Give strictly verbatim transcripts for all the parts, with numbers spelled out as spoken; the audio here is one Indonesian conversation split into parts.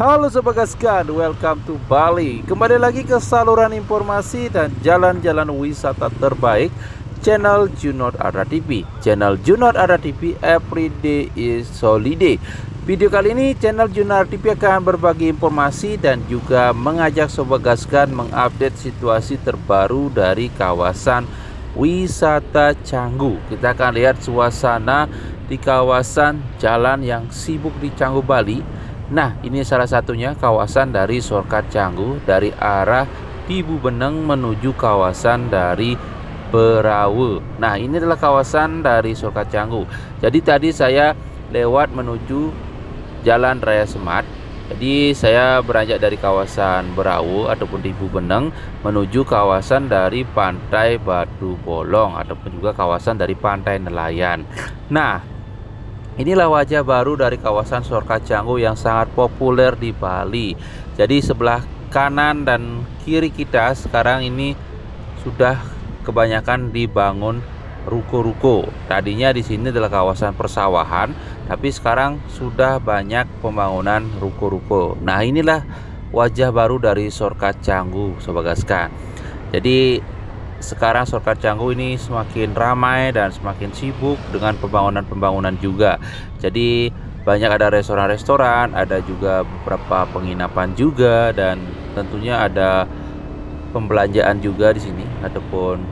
Halo Sobat Gaskan, welcome to Bali. Kembali lagi ke saluran informasi dan jalan-jalan wisata terbaik channel Junot Ara T V. Channel Junot Ara T V, everyday is holiday. Video kali ini channel Junot Ara T V akan berbagi informasi dan juga mengajak Sobat Gaskan mengupdate situasi terbaru dari kawasan wisata Canggu. Kita akan lihat suasana di kawasan jalan yang sibuk di Canggu, Bali. Nah, ini salah satunya kawasan dari Shortcut Canggu dari arah Tibu Beneng menuju kawasan dari Berawe. Nah, ini adalah kawasan dari Shortcut Canggu. Jadi tadi saya lewat menuju Jalan Raya Semat. Jadi saya beranjak dari kawasan Berawe ataupun Tibu Beneng menuju kawasan dari Pantai Batu Bolong ataupun juga kawasan dari Pantai Nelayan. Nah, inilah wajah baru dari kawasan Shortcut Canggu yang sangat populer di Bali. Jadi sebelah kanan dan kiri kita sekarang ini sudah kebanyakan dibangun ruko-ruko. Tadinya di sini adalah kawasan persawahan, tapi sekarang sudah banyak pembangunan ruko-ruko. Nah, inilah wajah baru dari Shortcut Canggu, Sobat Gaskan. Jadi sekarang Shortcut Canggu ini semakin ramai dan semakin sibuk dengan pembangunan-pembangunan juga. Jadi banyak ada restoran-restoran, ada juga beberapa penginapan juga, dan tentunya ada pembelanjaan juga di sini ataupun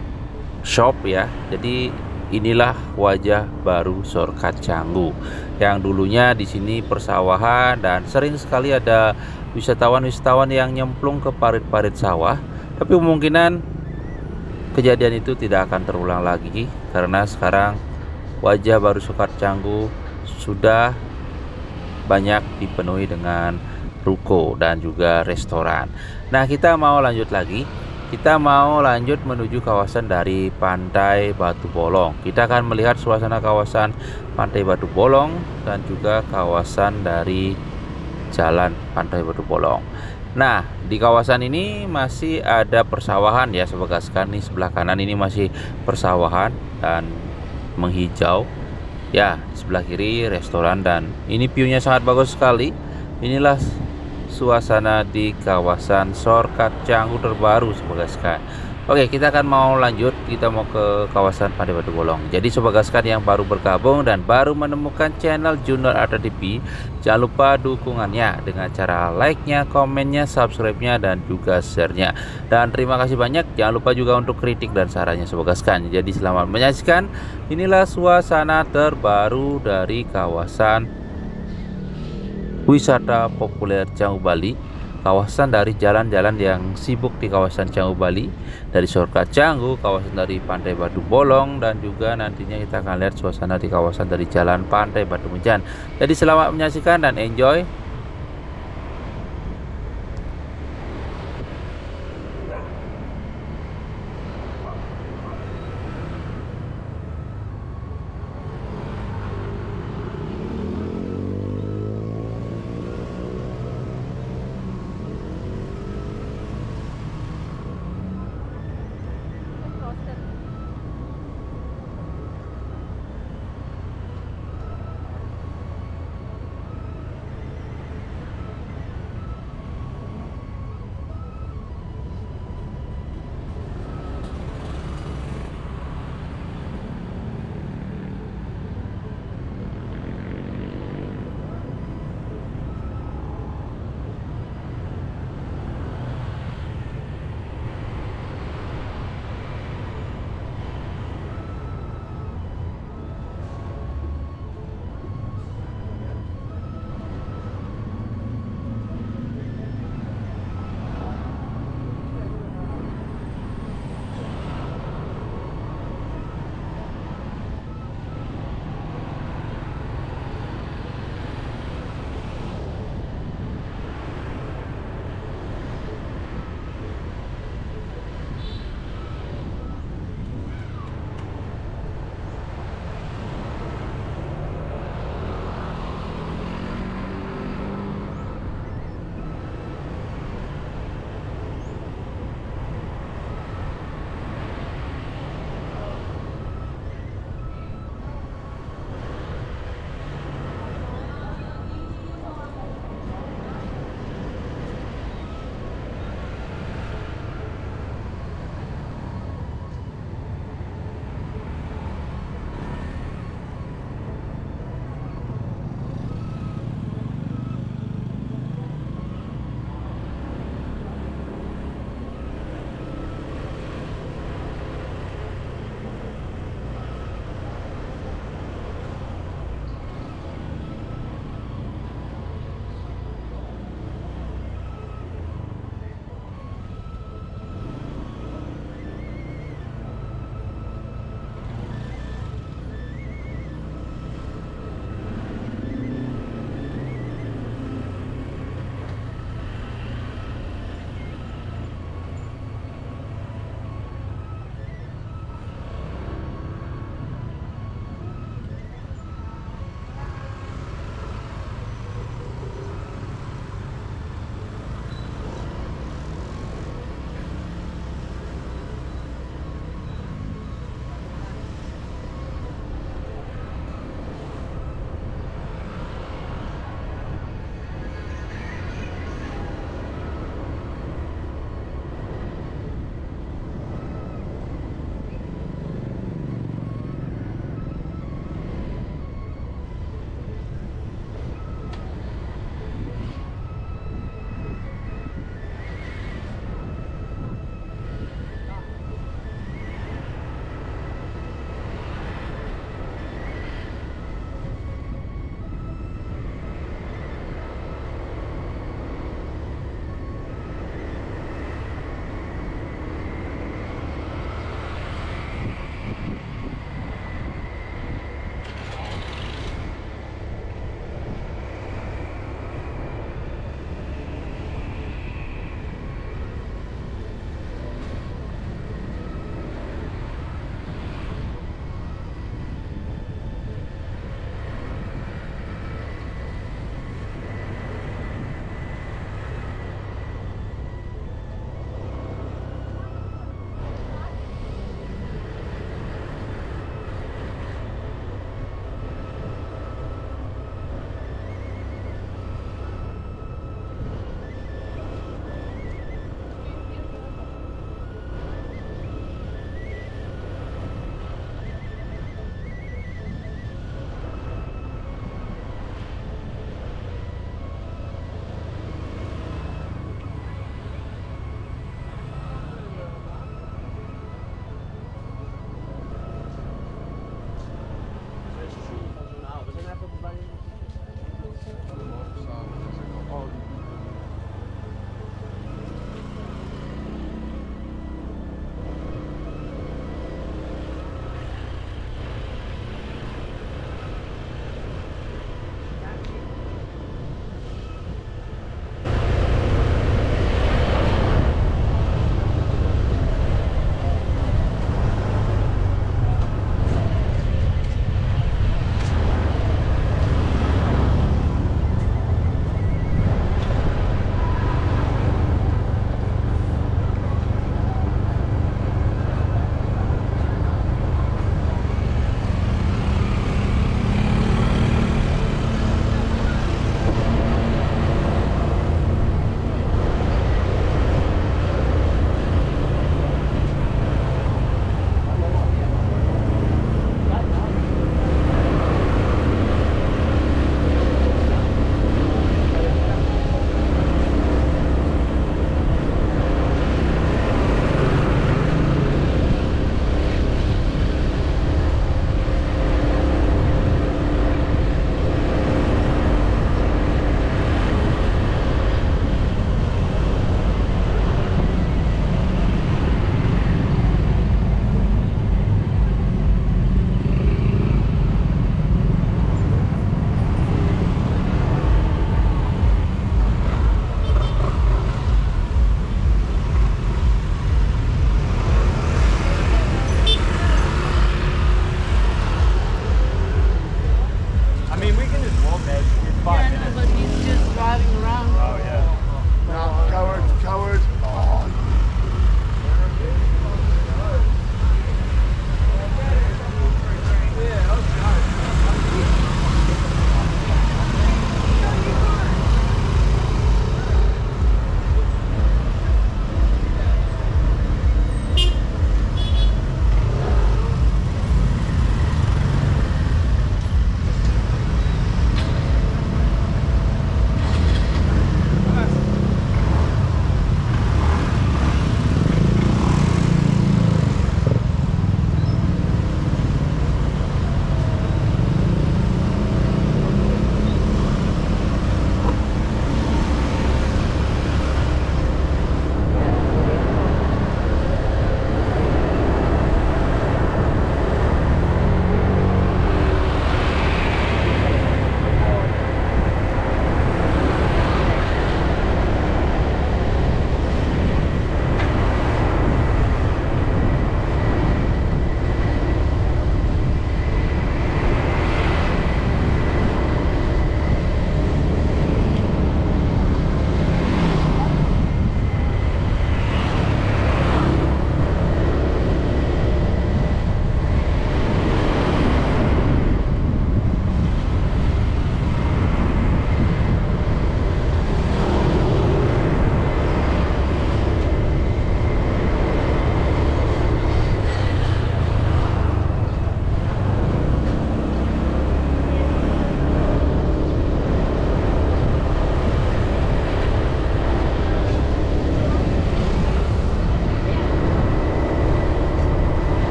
shop ya. Jadi inilah wajah baru Shortcut Canggu yang dulunya di sini persawahan dan sering sekali ada wisatawan-wisatawan yang nyemplung ke parit-parit sawah. Tapi kemungkinan kejadian itu tidak akan terulang lagi karena sekarang wajah baru Shortcut Canggu sudah banyak dipenuhi dengan ruko dan juga restoran. Nah, kita mau lanjut lagi. Kita mau lanjut menuju kawasan dari Pantai Batu Bolong. Kita akan melihat suasana kawasan Pantai Batu Bolong dan juga kawasan dari Jalan Pantai Batu Bolong. Nah, di kawasan ini masih ada persawahan ya Sobat Gaskan. Nih sebelah kanan ini masih persawahan dan menghijau. Ya, di sebelah kiri restoran dan ini view-nya sangat bagus sekali. Inilah suasana di kawasan Shortcut Canggu terbaru Sobat Gaskan. Oke, kita akan mau lanjut, kita mau ke kawasan Pantai Batu Bolong. Jadi Sobat Gaskan yang baru bergabung dan baru menemukan channel Junot Ara T V, jangan lupa dukungannya dengan cara like-nya, komennya, subscribe-nya, dan juga share-nya. Dan terima kasih banyak, jangan lupa juga untuk kritik dan sarannya Sobat Gaskan. Jadi selamat menyaksikan, inilah suasana terbaru dari kawasan wisata populer Canggu, Bali. Kawasan dari jalan-jalan yang sibuk di kawasan Canggu, Bali, dari Shortcut Canggu, kawasan dari Pantai Batu Bolong, dan juga nantinya kita akan lihat suasana di kawasan dari Jalan Pantai Batu Menjan. Jadi selamat menyaksikan dan enjoy.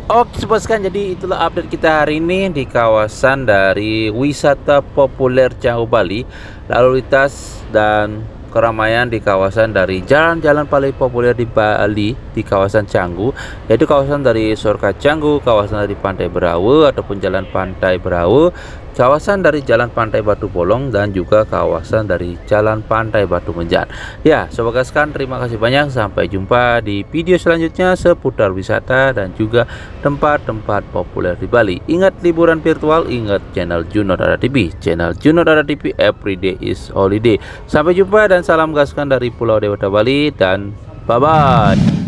Oke sobat sekalian, jadi itulah update kita hari ini di kawasan dari wisata populer Canggu Bali, lalu lintas dan keramaian di kawasan dari jalan-jalan paling populer di Bali di kawasan Canggu, yaitu kawasan dari Sorka Canggu, kawasan dari Pantai Berawe ataupun Jalan Pantai Berawe, kawasan dari Jalan Pantai Batu Bolong, dan juga kawasan dari Jalan Pantai Batu Menjan. Ya sobat sekalian, terima kasih banyak, sampai jumpa di video selanjutnya seputar wisata dan juga tempat-tempat populer di Bali. Ingat liburan virtual, ingat channel Junot Ara T V, channel Junot Ara T V, everyday is holiday. Sampai jumpa dan salam gaskan dari Pulau Dewata Bali, dan bye bye.